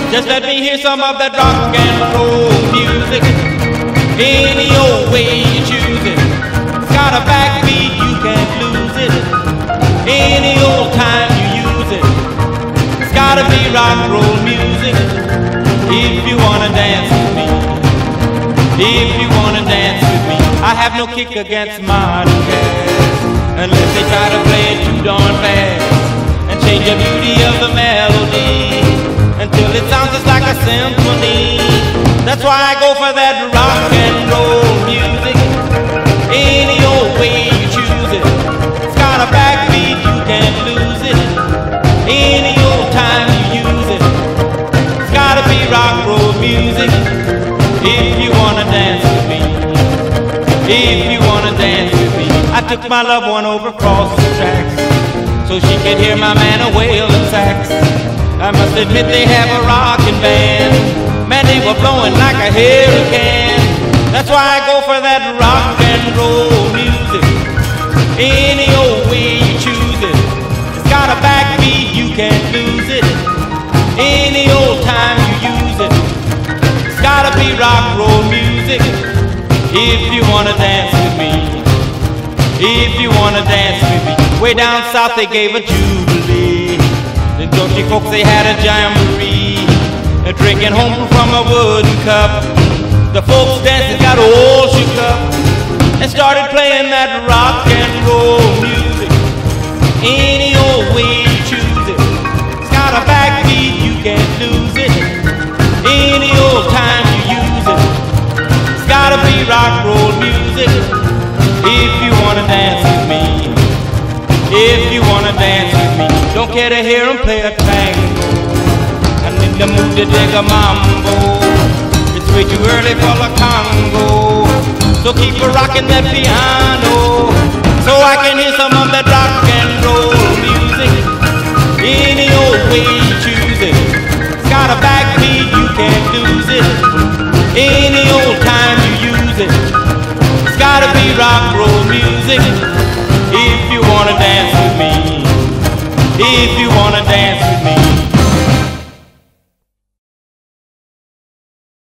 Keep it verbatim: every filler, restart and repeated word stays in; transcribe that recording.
Just let me hear some of that rock and roll music. Any old way you choose it. It's got a backbeat, you can't lose it. Any old time you use it. It's gotta be rock and roll music. If you wanna dance with me, if you wanna dance with me, I have no kick against modern jazz, unless they try to play it too darn fast and change the beauty of the melody until it sounds just like a symphony. That's why I go for that rock and roll music. Any old way you choose it. It's got a backbeat, you can't lose it. Any old time you use it. It's gotta be rock and roll music. If you wanna dance with me, if you wanna dance with me. I took my loved one over across the tracks so she could hear my man a wailing sax. I must admit they have a rockin' band. Man, they were blowing like a hurricane. That's why I go for that rock and roll music. Any old way you choose it. It's got a backbeat, you can't lose it. Any old time you use it. It's gotta be rock and roll music. If you wanna dance with me, if you wanna dance with me. Way down south they gave a jubilee. The Dutchy folks, they had a jamboree, a drinking home from a wooden cup. The folks dancing got all shook up and started playing that rock and roll music. Any old way you choose it. It's got a backbeat, you can't lose it. Any old time you use it. It's gotta be rock and roll music. If you wanna dance with me, if you wanna dance with me. Don't care to hear them play a tango. I'm in the mood to dig a mambo. It's way too early for the Congo. So keep a rockin' that piano, so I can hear some of that rock and roll music. Any old way you choose it. It's got a backbeat, you can't lose it. Any old time you use it. It's gotta be rock and roll music.